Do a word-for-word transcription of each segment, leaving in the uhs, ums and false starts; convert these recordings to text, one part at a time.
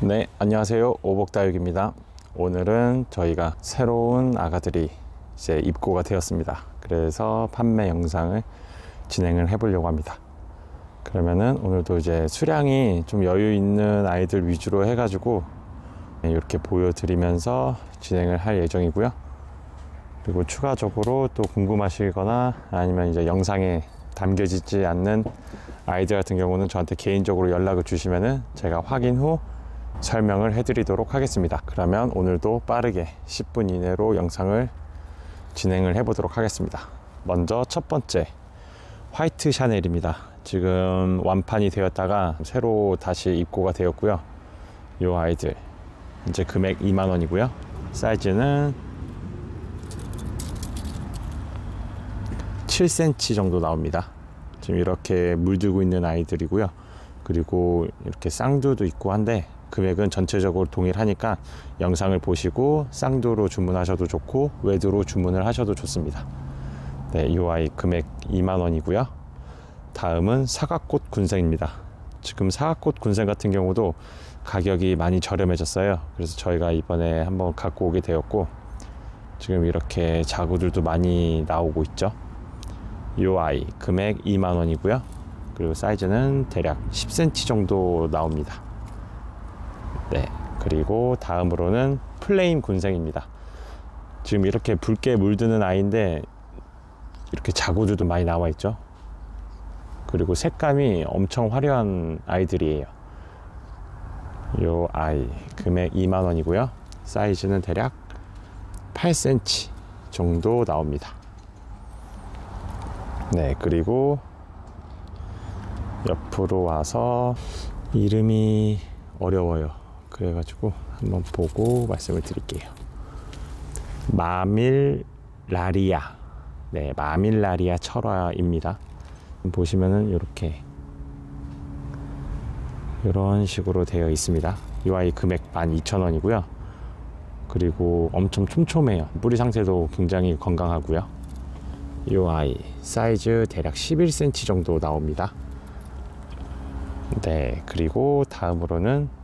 네, 안녕하세요. 오복다육입니다. 오늘은 저희가 새로운 아가들이 이제 입고가 되었습니다. 그래서 판매 영상을 진행을 해 보려고 합니다. 그러면은 오늘도 이제 수량이 좀 여유 있는 아이들 위주로 해 가지고 이렇게 보여드리면서 진행을 할 예정이고요. 그리고 추가적으로 또 궁금하시거나 아니면 이제 영상에 담겨지지 않는 아이들 같은 경우는 저한테 개인적으로 연락을 주시면은 제가 확인 후 설명을 해드리도록 하겠습니다. 그러면 오늘도 빠르게 십 분 이내로 영상을 진행을 해 보도록 하겠습니다. 먼저 첫 번째 화이트 샤넬입니다. 지금 완판이 되었다가 새로 다시 입고가 되었고요. 이 아이들 이제 금액 이만 원이고요. 사이즈는 칠 센티미터 정도 나옵니다. 지금 이렇게 물들고 있는 아이들이고요. 그리고 이렇게 쌍두도 있고 한데 금액은 전체적으로 동일하니까 영상을 보시고 쌍두로 주문하셔도 좋고 외두로 주문을 하셔도 좋습니다. 네, 이 아이 금액 이만 원이고요. 다음은 사과꽃 군생입니다. 지금 사과꽃 군생 같은 경우도 가격이 많이 저렴해졌어요. 그래서 저희가 이번에 한번 갖고 오게 되었고 지금 이렇게 자구들도 많이 나오고 있죠. 이 아이 금액 이만 원이고요. 그리고 사이즈는 대략 십 센티미터 정도 나옵니다. 네, 그리고 다음으로는 플레임 군생입니다. 지금 이렇게 붉게 물드는 아이인데 이렇게 자구들도 많이 나와 있죠. 그리고 색감이 엄청 화려한 아이들이에요. 이 아이 금액 이만 원이고요. 사이즈는 대략 팔 센티미터 정도 나옵니다. 네, 그리고 옆으로 와서 이름이 어려워요. 그래가지고 한번 보고 말씀을 드릴게요. 마밀라리아. 네, 마밀라리아 철화입니다. 보시면은 이렇게 이런 식으로 되어 있습니다. 이 아이 금액 만 이천 원이고요. 그리고 엄청 촘촘해요. 뿌리 상태도 굉장히 건강하고요. 이 아이 사이즈 대략 십일 센티미터 정도 나옵니다. 네, 그리고 다음으로는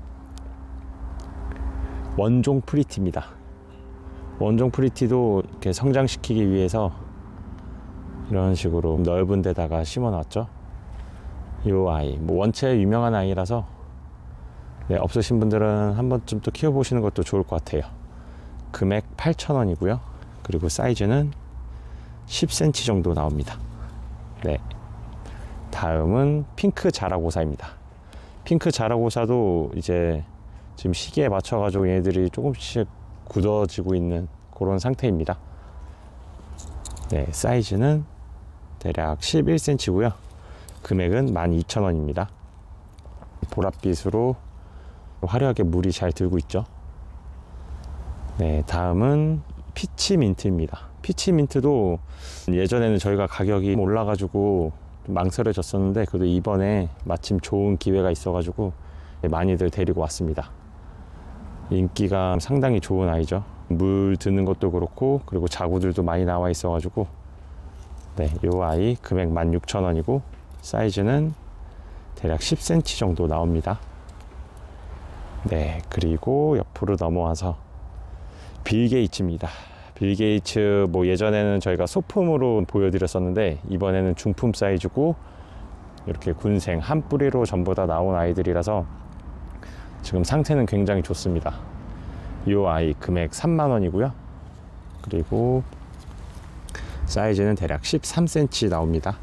원종 프리티입니다. 원종 프리티도 이렇게 성장시키기 위해서 이런 식으로 넓은 데다가 심어 놨죠. 이 아이 뭐 원체 유명한 아이라서 네, 없으신 분들은 한 번쯤 또 키워보시는 것도 좋을 것 같아요. 금액 팔천 원이고요. 그리고 사이즈는 십 센티미터 정도 나옵니다. 네, 다음은 핑크 자라고사입니다. 핑크 자라고사도 이제 지금 시기에 맞춰 가지고 얘네들이 조금씩 굳어지고 있는 그런 상태입니다. 네, 사이즈는 대략 십일 센티미터고요. 금액은 만 이천 원입니다. 보랏빛으로 화려하게 물이 잘 들고 있죠. 네, 다음은 피치민트입니다. 피치민트도 예전에는 저희가 가격이 올라가지고 좀 망설여졌었는데 그래도 이번에 마침 좋은 기회가 있어가지고 많이들 데리고 왔습니다. 인기가 상당히 좋은 아이죠. 물 드는 것도 그렇고 그리고 자구들도 많이 나와 있어가지고 네, 이 아이 금액 만 육천 원이고 사이즈는 대략 십 센티미터 정도 나옵니다. 네, 그리고 옆으로 넘어와서 빌 게이츠입니다. 빌 게이츠 뭐 예전에는 저희가 소품으로 보여드렸었는데 이번에는 중품 사이즈고 이렇게 군생 한 뿌리로 전부 다 나온 아이들이라서 지금 상태는 굉장히 좋습니다. 이 아이 금액 삼만 원이고요. 그리고 사이즈는 대략 십삼 센티미터 나옵니다.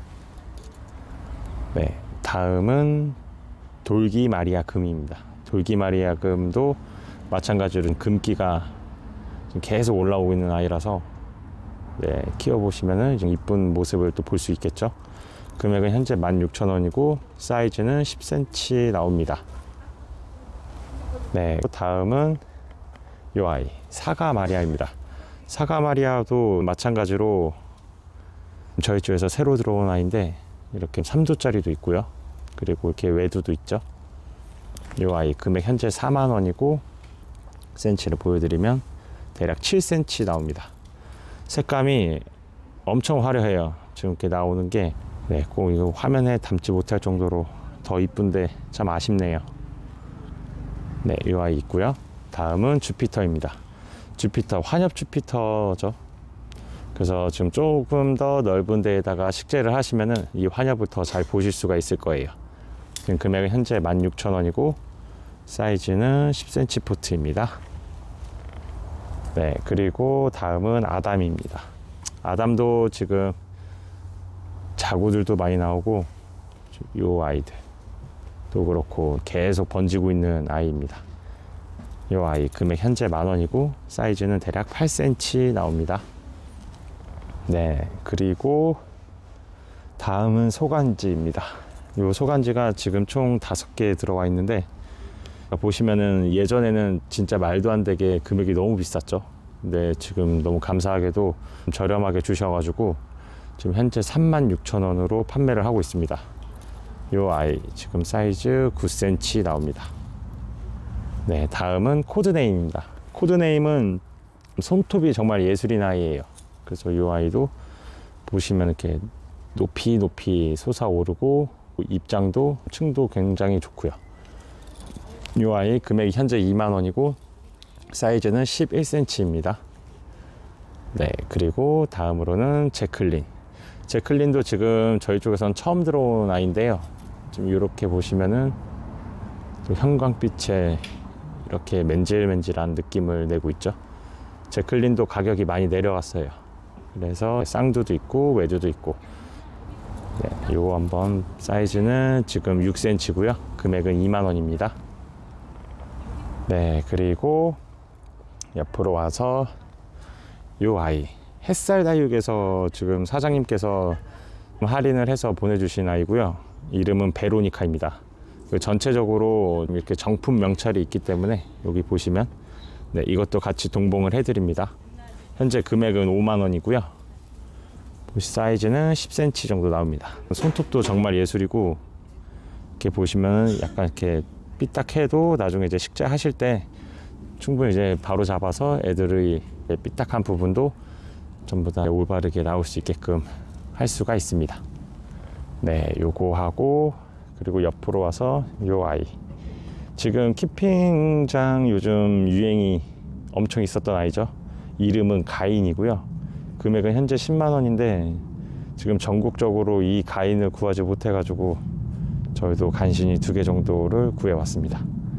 네, 다음은 돌기 마리아 금입니다. 돌기 마리아 금도 마찬가지로 금기가 계속 올라오고 있는 아이라서 네, 키워보시면은 좀 이쁜 모습을 또 볼 수 있겠죠. 금액은 현재 만 육천 원이고 사이즈는 십 센티미터 나옵니다. 네, 다음은 이 아이 사과 마리아입니다. 사과 마리아도 마찬가지로 저희 쪽에서 새로 들어온 아이인데 이렇게 삼 두짜리도 있고요. 그리고 이렇게 외두도 있죠. 이 아이 금액 현재 사만 원이고 센치를 보여드리면 대략 칠 센티미터 나옵니다. 색감이 엄청 화려해요. 지금 이렇게 나오는 게 네, 꼭 이거 화면에 담지 못할 정도로 더 이쁜데 참 아쉽네요. 네, 이 아이 있고요. 다음은 주피터입니다. 주피터, 환엽 주피터죠. 그래서 지금 조금 더 넓은 데에다가 식재를 하시면은 이 환엽을 더 잘 보실 수가 있을 거예요. 지금 금액은 현재 만 육천 원이고 사이즈는 십 센티미터 포트입니다. 네, 그리고 다음은 아담입니다. 아담도 지금 자구들도 많이 나오고 요 아이들도 그렇고 계속 번지고 있는 아이입니다. 요 아이 금액 현재 만 원이고 사이즈는 대략 팔 센티미터 나옵니다. 네, 그리고 다음은 소간지입니다. 요 소간지가 지금 총 다섯 개 들어와 있는데 보시면은 예전에는 진짜 말도 안 되게 금액이 너무 비쌌죠. 근데 지금 너무 감사하게도 저렴하게 주셔가지고 지금 현재 삼만 육천 원으로 판매를 하고 있습니다. 요 아이 지금 사이즈 구 센티미터 나옵니다. 네, 다음은 코드네임입니다. 코드네임은 손톱이 정말 예술인 아이예요. 그래서 이 아이도 보시면 이렇게 높이 높이 솟아오르고 입장도 층도 굉장히 좋고요. 이 아이 금액이 현재 이만 원이고 사이즈는 십일 센티미터입니다. 네, 그리고 다음으로는 제클린. 제클린도 지금 저희 쪽에선 처음 들어온 아이인데요. 지금 이렇게 보시면은 또 형광빛에 이렇게 맨질맨질한 느낌을 내고 있죠. 제클린도 가격이 많이 내려왔어요. 그래서 쌍두도 있고 외두도 있고. 네, 요거 한번 사이즈는 지금 육 센티미터고요. 금액은 이만 원입니다. 네, 그리고 옆으로 와서 요 아이 햇살 다육에서 지금 사장님께서 할인을 해서 보내주신 아이고요. 이름은 베로니카입니다. 전체적으로 이렇게 정품 명찰이 있기 때문에 여기 보시면 네, 이것도 같이 동봉을 해드립니다. 현재 금액은 오만 원이고요. 사이즈는 십 센티미터 정도 나옵니다. 손톱도 정말 예술이고 이렇게 보시면 약간 이렇게 삐딱해도 나중에 이제 식재하실 때 충분히 이제 바로 잡아서 애들의 삐딱한 부분도 전부 다 올바르게 나올 수 있게끔 할 수가 있습니다. 네, 요거 하고 그리고 옆으로 와서 요 아이 지금 키핑장 요즘 유행이 엄청 있었던 아이죠. 이름은 가인이고요. 금액은 현재 십만 원인데 지금 전국적으로 이 가인을 구하지 못해 가지고 저희도 간신히 두 개 정도를 구해 왔습니다.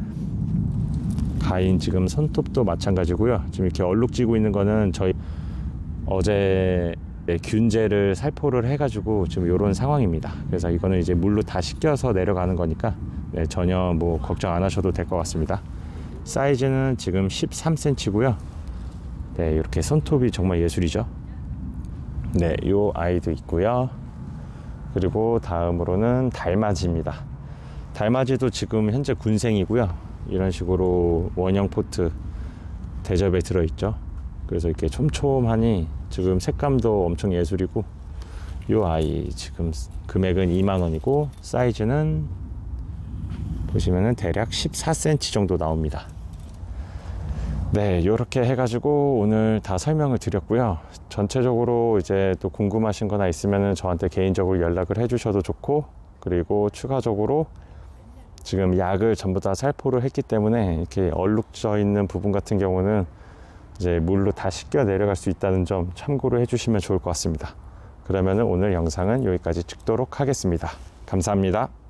가인 지금 손톱도 마찬가지고요. 지금 이렇게 얼룩지고 있는 거는 저희 어제 균제를 살포를 해가지고 지금 이런 상황입니다. 그래서 이거는 이제 물로 다 씻겨서 내려가는 거니까 네, 전혀 뭐 걱정 안 하셔도 될 것 같습니다. 사이즈는 지금 십삼 센티미터고요. 네, 이렇게 손톱이 정말 예술이죠. 네, 요 아이도 있고요. 그리고 다음으로는 달맞이입니다. 달맞이도 지금 현재 군생이고요. 이런 식으로 원형 포트 대접에 들어있죠. 그래서 이렇게 촘촘하니 지금 색감도 엄청 예술이고 요 아이 지금 금액은 이만 원이고 사이즈는 보시면은 대략 십사 센티미터 정도 나옵니다. 네, 이렇게 해가지고 오늘 다 설명을 드렸고요. 전체적으로 이제 또 궁금하신 거나 있으면은 저한테 개인적으로 연락을 해주셔도 좋고, 그리고 추가적으로 지금 약을 전부 다 살포를 했기 때문에 이렇게 얼룩져 있는 부분 같은 경우는 이제 물로 다 씻겨 내려갈 수 있다는 점 참고를 해주시면 좋을 것 같습니다. 그러면은 오늘 영상은 여기까지 찍도록 하겠습니다. 감사합니다.